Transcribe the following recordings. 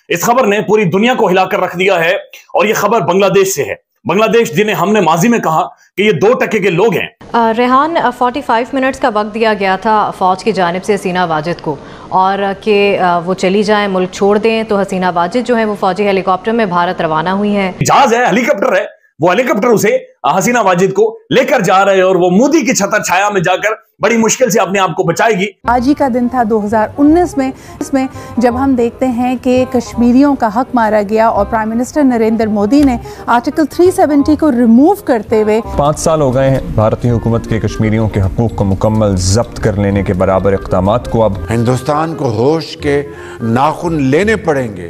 इस खबर ने पूरी दुनिया को हिलाकर रख दिया है और यह खबर बांग्लादेश से है। बांग्लादेश जिन्हें हमने माजी में कहा कि ये 2% के लोग हैं। रेहान, 45 मिनट्स का वक्त दिया गया था फौज की जानिब से हसीना वाजिद को और कि वो चली जाएं, मुल्क छोड़ दें, तो हसीना वाजिद जो है वो फौजी हेलीकॉप्टर में भारत रवाना हुई है। जहाज है, हेलीकॉप्टर है, वो हेलीकॉप्टर उसे हसीना वाजिद को लेकर जा रहे हैं और वो मोदी की छतर छाया में जाकर बड़ी मुश्किल से अपने आप को बचाएगी। आज ही का दिन था 2019 में, इसमें जब हम देखते हैं कि कश्मीरियों का हक मारा गया और प्राइम मिनिस्टर नरेंद्र मोदी ने आर्टिकल 370 को रिमूव करते हुए 5 साल हो गए हैं भारतीय हुकूमत के कश्मीरियों के हकूक को मुकम्मल जब्त कर लेने के बराबर इक़दामात को अब हिंदुस्तान को होश के नाखून लेने पड़ेंगे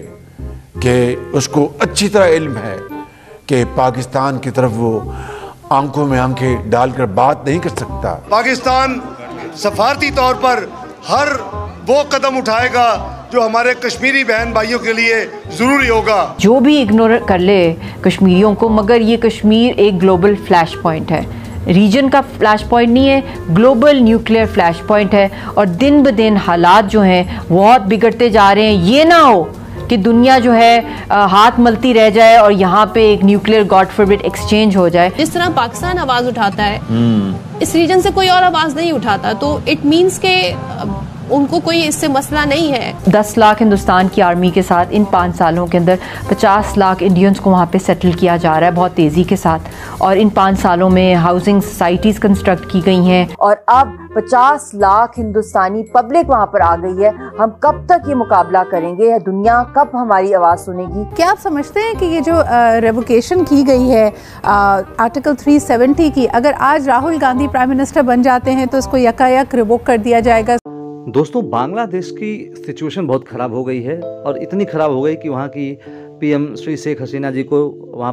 कि उसको अच्छी तरह इल्म है कि पाकिस्तान की तरफ वो आंखों में आंखें डालकर बात नहीं कर सकता। पाकिस्तान सफारती तौर पर हर वो कदम उठाएगा जो हमारे कश्मीरी बहन भाइयों के लिए जरूरी होगा। जो भी इग्नोर कर ले कश्मीरियों को, मगर ये कश्मीर एक ग्लोबल फ्लैश पॉइंट है, रीजन का फ्लैश पॉइंट नहीं है, ग्लोबल न्यूक्लियर फ्लैश पॉइंट है। और दिन ब दिन हालात जो हैं बहुत बिगड़ते जा रहे हैं। ये ना हो कि दुनिया जो है हाथ मलती रह जाए और यहाँ पे एक न्यूक्लियर गॉड फॉरबिड एक्सचेंज हो जाए। जिस तरह पाकिस्तान आवाज उठाता है, इस रीजन से कोई और आवाज नहीं उठाता, तो इट मीन्स के उनको कोई इससे मसला नहीं है। 10 लाख हिंदुस्तान की आर्मी के साथ इन 5 सालों के अंदर 50 लाख इंडियंस को वहाँ पे सेटल किया जा रहा है बहुत तेज़ी के साथ। और इन 5 सालों में हाउसिंग सोसाइटीज़ कंस्ट्रक्ट की गई हैं और अब 50 लाख हिंदुस्तानी पब्लिक वहाँ पर आ गई है। हम कब तक ये मुकाबला करेंगे? दुनिया कब हमारी आवाज़ सुनेगी? क्या आप समझते हैं कि ये जो रेवोकेशन की गई है आर्टिकल 370 की, अगर आज राहुल गांधी प्राइम मिनिस्टर बन जाते हैं तो इसको यकायक रिवोक कर दिया जाएगा? दोस्तों, बांग्लादेश की सिचुएशन बहुत ख़राब हो गई है और इतनी ख़राब हो गई कि वहाँ की पीएम श्री शेख हसीना जी को वहाँ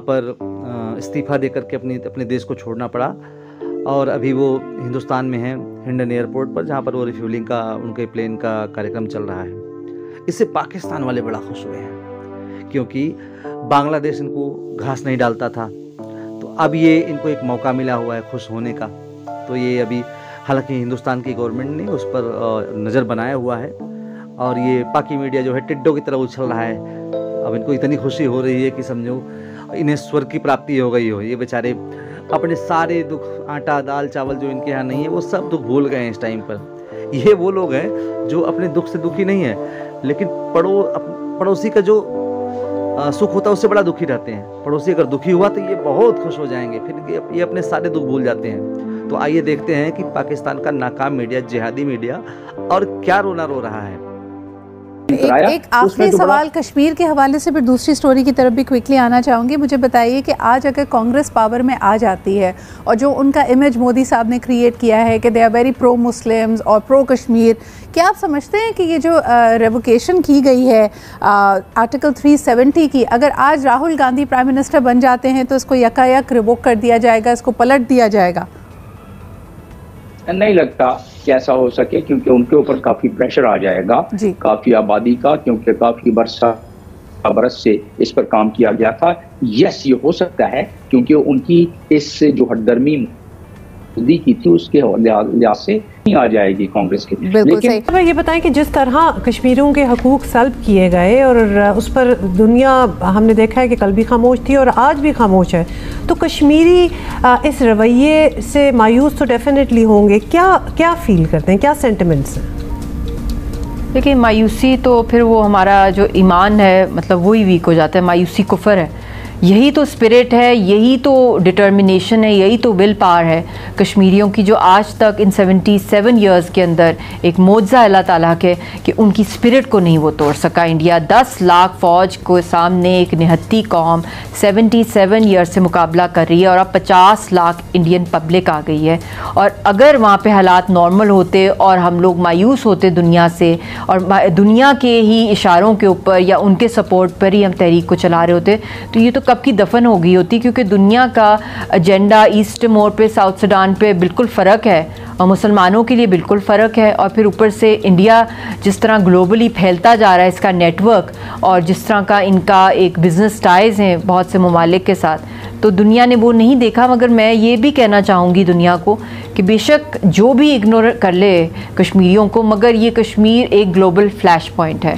पर इस्तीफ़ा देकर के अपने देश को छोड़ना पड़ा और अभी वो हिंदुस्तान में हैं हिंडन एयरपोर्ट पर, जहाँ पर वो रिफ्यूलिंग का उनके प्लेन का कार्यक्रम चल रहा है। इससे पाकिस्तान वाले बड़ा खुश हुए हैं क्योंकि बांग्लादेश इनको घास नहीं डालता था, तो अब ये इनको एक मौका मिला हुआ है खुश होने का। तो ये अभी हालांकि हिंदुस्तान की गवर्नमेंट ने उस पर नज़र बनाया हुआ है और ये पाकि मीडिया जो है टिड्डों की तरह उछल रहा है। अब इनको इतनी खुशी हो रही है कि समझो इन्हें स्वर्ग की प्राप्ति हो गई हो। ये बेचारे अपने सारे दुख, आटा दाल चावल जो इनके यहाँ नहीं है वो सब दुख भूल गए हैं इस टाइम पर। ये वो लोग हैं जो अपने दुख से दुखी नहीं है, लेकिन पड़ोसी का जो सुख होता है उससे बड़ा दुखी रहते हैं। पड़ोसी अगर दुखी हुआ तो ये बहुत खुश हो जाएंगे, फिर ये अपने सारे दुख भूल जाते हैं। तो आइए देखते हैं कि पाकिस्तान का नाकाम मीडिया, जिहादी मीडिया और क्या रोना रो रहा है। एक आखिरी सवाल कश्मीर के हवाले से, फिर दूसरी स्टोरी की तरफ भी क्विकली आना चाहूँगी। मुझे बताइए कि आज अगर कांग्रेस पावर में आ जाती है और जो उनका इमेज मोदी साहब ने क्रिएट किया है कि they are very pro Muslims और प्रो कश्मीर, क्या आप समझते हैं कि ये जो रेवोकेशन की गई है आर्टिकल 370 की, अगर आज राहुल गांधी प्राइम मिनिस्टर बन जाते हैं तो इसको यकायक रिवोक कर दिया जाएगा, इसको पलट दिया जाएगा? नहीं लगता कि ऐसा हो सके, क्योंकि उनके ऊपर काफी प्रेशर आ जाएगा काफी आबादी का, क्योंकि काफी बरस से इस पर काम किया गया था। यस, ये हो सकता है क्योंकि उनकी इस जो हटदर्मी मोदी की थी उसके लिहाज से नहीं आ जाएगी कांग्रेस के। लेकिन ये बताएं कि जिस तरह कश्मीरियों के हकूक सल्ब किए गए और उस पर दुनिया हमने देखा है कि कल भी खामोश थी और आज भी खामोश है, तो कश्मीरी इस रवैये से मायूस तो डेफिनेटली होंगे। क्या फील करते हैं, क्या सेंटिमेंट्स हैं? देखिए, मायूसी तो फिर वो हमारा जो ईमान है मतलब वही वीक हो जाता है। मायूसी कुफर है, यही तो स्पिरिट है, यही तो डिटर्मिनेशन है, यही तो विल पावर है कश्मीरियों की, जो आज तक इन 77 इयर्स के अंदर एक मौजज़ा अल्लाह ताला के कि उनकी स्पिरिट को नहीं वो तोड़ सका। इंडिया 10 लाख फ़ौज को सामने एक निहत्ती कौम 77 ईयर्स से मुकाबला कर रही है और अब 50 लाख इंडियन पब्लिक आ गई है। और अगर वहाँ पे हालात नॉर्मल होते और हम लोग मायूस होते दुनिया से और दुनिया के ही इशारों के ऊपर या उनके सपोर्ट पर ही हम तहरीक को चला रहे होते, तो ये तो कब की दफन हो गई होती, क्योंकि दुनिया का एजेंडा ईस्ट मोर पे, साउथ सूडान पे बिल्कुल फ़र्क है और मुसलमानों के लिए बिल्कुल फ़र्क है। और फिर ऊपर से इंडिया जिस तरह ग्लोबली फैलता जा रहा है, इसका नेटवर्क और जिस तरह का इनका एक बिज़नेस टाइज़ हैं बहुत से ममालिक के साथ, तो दुनिया ने वो नहीं देखा। मगर मैं ये भी कहना चाहूँगी दुनिया को कि बेशक जो भी इग्नोर कर ले कश्मीरियों को, मगर ये कश्मीर एक ग्लोबल फ्लैश पॉइंट है,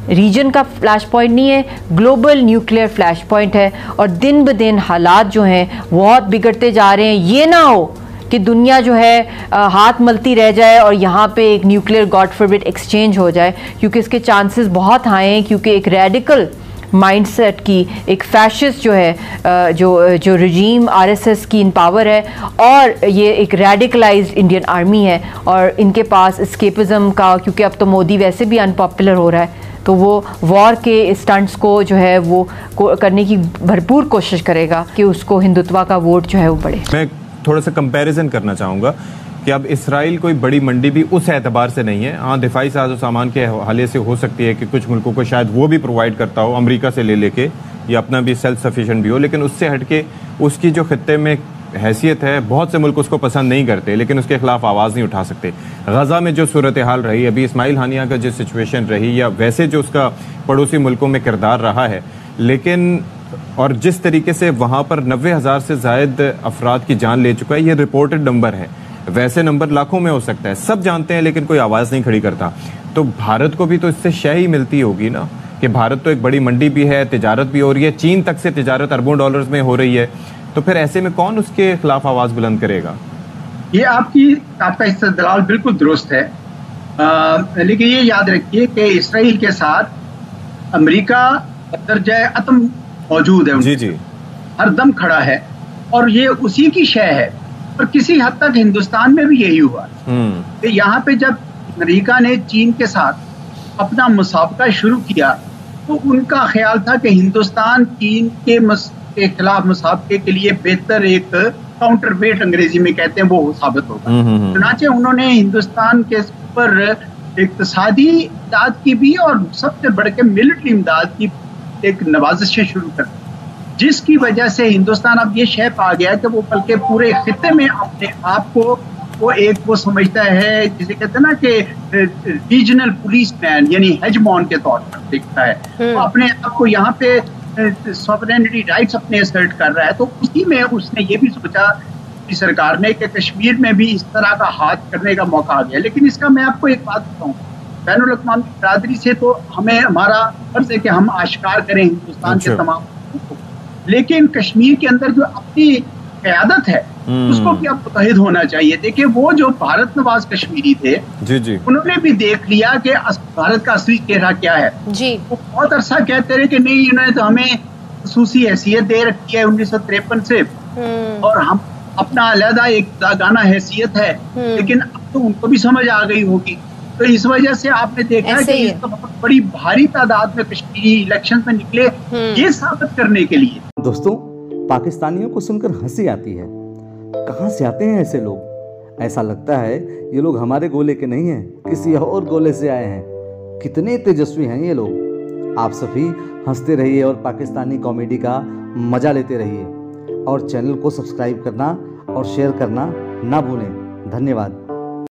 रीजन का फ्लैश पॉइंट नहीं है, ग्लोबल न्यूक्लियर फ्लैश पॉइंट है। और दिन ब दिन हालात जो हैं बहुत बिगड़ते जा रहे हैं। ये ना हो कि दुनिया जो है हाथ मलती रह जाए और यहाँ पे एक न्यूक्लियर गॉड फॉरबिड एक्सचेंज हो जाए, क्योंकि इसके चांसेस बहुत हाई हैं। क्योंकि एक रेडिकल माइंडसेट की, एक फैशिस्ट जो है जो रजीम आरएसएस की इन पावर है, और ये एक रेडिकलाइज्ड इंडियन आर्मी है, और इनके पास एस्केपिज्म का, क्योंकि अब तो मोदी वैसे भी अनपॉपुलर हो रहा है, तो वो वॉर के स्टंट्स को जो है वो करने की भरपूर कोशिश करेगा कि उसको हिंदुत्व का वोट जो है वो बढ़े। मैं थोड़ा सा कंपैरिजन करना चाहूँगा कि अब इसराइल कोई बड़ी मंडी भी उस एतबार से नहीं है। हाँ, दिफाई साजो सामान के हवाले से हो सकती है कि कुछ मुल्कों को शायद वो भी प्रोवाइड करता हो, अमेरिका से ले लेके, या अपना भी सेल्फ सफिशिएंट भी हो, लेकिन उससे हटके उसकी जो खित्ते में हैसियत है, बहुत से मुल्क उसको पसंद नहीं करते, लेकिन उसके खिलाफ आवाज़ नहीं उठा सकते। गजा में जो सूरत हाल रही, अभी इस्माइल हानिया का जो सिचुएशन रही, या वैसे जो उसका पड़ोसी मुल्कों में किरदार रहा है, लेकिन और जिस तरीके से वहाँ पर 90,000 से ज़ायद अफराद की जान ले चुका है, ये रिपोर्टेड नंबर है, वैसे नंबर लाखों में हो सकता है, सब जानते हैं, लेकिन कोई आवाज़ नहीं खड़ी करता। तो भारत को भी तो इससे शय ही मिलती होगी ना, कि भारत तो एक बड़ी मंडी भी है, तिजारत भी हो रही है, चीन तक से तिजारत अरबों डॉलर्स में हो रही है, तो फिर ऐसे में कौन उसके खिलाफ आवाज़ बुलंद करेगा? ये आपका इस्तदलाल बिल्कुल दुरुस्त है, लेकिन ये याद रखिए कि इसराइल के साथ अमेरिका दर्जा अतम मौजूद है, जी हर दम खड़ा है, और ये उसी की शय है। और किसी हद तक हिंदुस्तान में भी यही हुआ कि यहाँ पे जब अमेरिका ने चीन के साथ अपना मुसाबका शुरू किया, तो उनका ख्याल था कि हिंदुस्तान चीन के खिलाफ मुसाबके के लिए बेहतर एक काउंटर वेट, अंग्रेजी में कहते हैं, वो साबित होगा। चुनांचे उन्होंने हिंदुस्तान के ऊपर इक्तिसादी इमदाद की भी और सबसे बढ़ के मिलिट्री इमदाद की एक नवाजिशें शुरू कर दी, जिसकी वजह से हिंदुस्तान अब ये शय पा गया कि वो बल्कि पूरे खित्ते में अपने आप को वो समझता है, जिसे कहते हैं ना कि रीजनल पुलिस मैन यानी हेजमॉन के तौर पर देखता है, वो अपने आप को यहाँ पे सॉवरेनिटी राइट्स अपने असर्ट कर रहा है। तो उसी में उसने ये भी सोचा कि सरकार ने कि कश्मीर में भी इस तरह का हाथ करने का मौका आ गया। लेकिन इसका मैं आपको एक बात बताऊँ, बैनुल अक़वामी बरादरी से तो हमारा फर्ज है कि हम आश्कार करें हिंदुस्तान के तमाम, लेकिन कश्मीर के अंदर जो अपनी क़यादत है उसको भी अब मुतहिद होना चाहिए। देखिए, वो जो भारत नवाज कश्मीरी थे, जी उन्होंने भी देख लिया कि भारत का असली चेहरा क्या है। जी वो बहुत अरसा कहते रहे कि नहीं, इन्होंने तो हमें खसूसी हैसियत दे रखी है 1953 से, और हम अपना अलहदा एक दागाना हैसियत है, लेकिन अब तो उनको भी समझ आ गई होगी। तो इस वजह से आपने देखा कि इस बहुत बड़ी भारी तादाद में कश्मीरी इलेक्शन में निकले ये साबित करने के लिए। दोस्तों, पाकिस्तानियों को सुनकर हंसी आती है। कहाँ से आते हैं ऐसे लोग? ऐसा लगता है ये लोग हमारे गोले के नहीं हैं, किसी और गोले से आए हैं। कितने तेजस्वी हैं ये लोग। आप सभी हंसते रहिए और पाकिस्तानी कॉमेडी का मजा लेते रहिए, और चैनल को सब्सक्राइब करना और शेयर करना ना भूलें। धन्यवाद।